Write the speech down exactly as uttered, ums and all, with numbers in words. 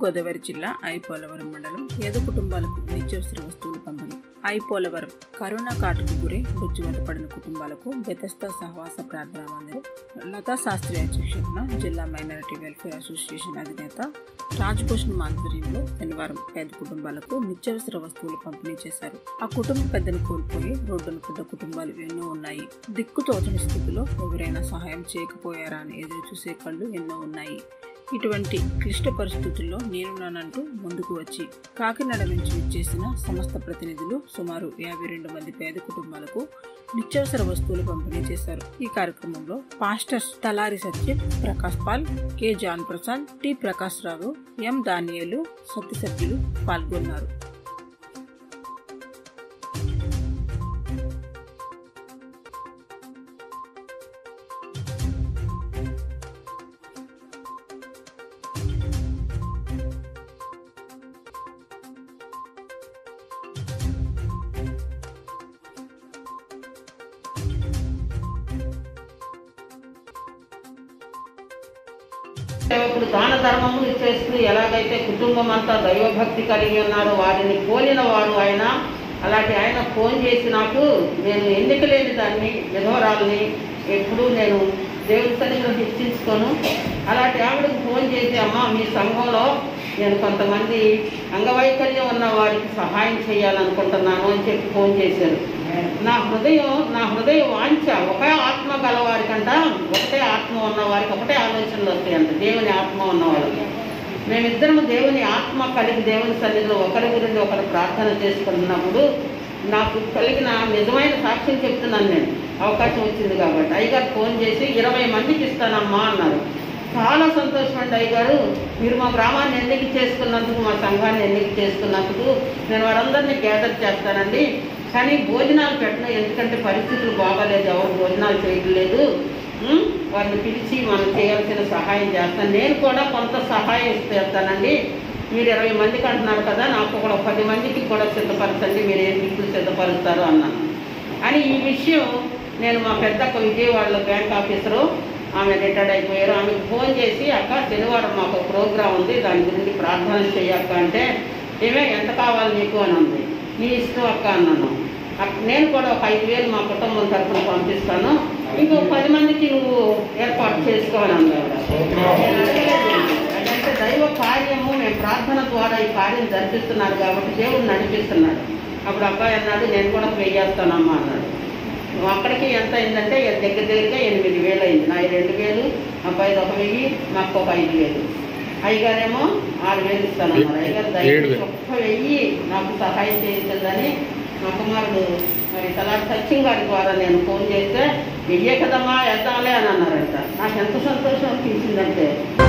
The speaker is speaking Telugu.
తూర్పుగోదావరి జిల్లా ఐపోలవరం మండలం పేద కుటుంబాలకు నిత్యావసర వస్తువులు పంపిణీ. ఐపోలవరం కరోనా కాటుకు గురై మృత్యువాత పడిన కుటుంబాలకు బెతెస్దా సహవాస ప్రార్థనా మందిరం లతా శాస్త్రి అధ్యక్షతన జిల్లా మైనారిటీ వెల్ఫేర్ అసోసియేషన్ అధినేత రాజ్భూషణ్ ఆధ్వర్యంలో శనివారం పేద కుటుంబాలకు నిత్యావసర వస్తువులు పంపిణీ చేశారు. ఆ కుటుంబ పెద్దను కోల్పోయి రోడ్డున పెద్ద కుటుంబాలు ఎన్నో ఉన్నాయి. దిక్కు తోచని స్థితిలో ఎవరైనా సహాయం చేయకపోయారా అని ఎదురు చూసే కళ్ళు ఎన్నో ఉన్నాయి. ఇటువంటి క్లిష్ట పరిస్థితుల్లో నేనున్నానంటూ ముందుకు వచ్చి కాకినాడ నుంచి విచ్చేసిన సంస్థ ప్రతినిధులు సుమారు యాభై రెండు మంది పేద కుటుంబాలకు నిత్యావసర వస్తువులు పంపిణీ చేశారు. ఈ కార్యక్రమంలో pastors Talari Satyam, Prakash Paul, K John Prasad, T Prakash Rao, M Daniyelu Satya సభ్యులు పాల్గొన్నారు. సేవకుడు దాన ధర్మములు చేస్తూ ఎలాగైతే కుటుంబం అంతా దైవభక్తి కలిగి ఉన్నారో వారిని పోలిన వాడు ఆయన. అలాంటి ఆయన ఫోన్ చేసి నాకు, నేను ఎన్నిక లేని దాన్ని విధవరాలని ఎప్పుడూ నేను దేవుడి సన్నిధిలో హెచ్చించుకోను. అలాంటి ఆవిడకు ఫోన్ చేసి, అమ్మ మీ సంఘంలో నేను కొంతమంది అంగవైకల్యం ఉన్న వారికి సహాయం చేయాలనుకుంటున్నాను అని చెప్పి ఫోన్ చేశారు. నా హృదయం నా హృదయ వాంఛ ఒకే ఆత్మ గలవారికంట, ఒకటే ఆత్మ ఉన్నవారికి ఒకటే ఆలోచనలు వస్తాయంట. దేవుని ఆత్మ ఉన్నవాళ్ళకి మేమిద్దరము దేవుని ఆత్మ కలిగి దేవుని సన్నిధిలో ఒకరి గురించి ఒకరు ప్రార్థన చేసుకుంటున్నప్పుడు నాకు కలిగిన నిజమైన సాక్ష్యం చెప్తున్నాను. నేను అవకాశం వచ్చింది కాబట్టి అయ్యగారు ఫోన్ చేసి ఇరవై మందికి ఇస్తానమ్మా అన్నారు. చాలా సంతోషం అండి అయ్యగారు, మీరు మా గ్రామాన్ని ఎన్నిక చేసుకున్నందుకు, మా సంఘాన్ని ఎన్నిక చేసుకున్నందుకు నేను వారందరినీ గ్యాదర్ చేస్తానండి. కానీ భోజనాలు పెట్టను, ఎందుకంటే పరిస్థితులు బాగాలేదు, ఎవరు భోజనాలు చేయట్లేదు. వారిని పిలిచి మనం చేయాల్సిన సహాయం చేస్తాను. నేను కూడా కొంత సహాయం చేస్తానండి. మీరు ఇరవై మందికి అంటున్నారు కదా, నాకు కూడా పది మందికి కూడా సిద్ధపరచండి, మీరు ఏ దిక్కులు సిద్ధపరుస్తారు అన్నాను. అని ఈ విషయం నేను మా పెద్దక్క విజయవాడలో బ్యాంక్ ఆఫీసరు, ఆమె రిటైర్డ్ అయిపోయారు, ఆమెకు ఫోన్ చేసి, అక్క శనివారం మాకు ప్రోగ్రాం ఉంది, దాని గురించి ప్రార్థన చేయక్క అంటే, ఏమే ఎంత కావాలి నీకు అని ఉంది. నీ ఇష్టం అక్క అన్నాను. నేను కూడా ఒక ఐదు వేలు మా కుటుంబం తరఫున పంపిస్తాను, ఇంకో పది మందికి నువ్వు ఏర్పాటు చేసుకోవాలని అన్నాడు. అదంటే దైవ కార్యము, మేము ప్రార్థన ద్వారా ఈ కార్యం జరిపిస్తున్నారు కాబట్టి దేవుడు నడిపిస్తున్నాడు. అప్పుడు అబ్బాయి అన్నాడు, నేను కూడా వెయ్యేస్తానమ్మా అన్నాడు. అక్కడికి ఎంత అయిందంటే దగ్గర దగ్గరగా ఎనిమిది వేలు అయింది. నా రెండు వేలు, అబ్బాయిది ఒక వెయ్యి, మాకు ఒక ఐదు వేలు. అయ్యగారేమో ఆరు వేలు ఇస్తానన్నారు. అయ్యగారు దయచేసి ఒక్క వెయ్యి నాకు సహాయం చేయించదని మా కుమారుడు మరి తలారి సత్యం గారి ద్వారా నేను ఫోన్ చేస్తే, వెయ్యే కదమ్మా వేద్దాంలే అని అన్నారంట. నాకు ఎంత సంతోషం అనిపించిందంటే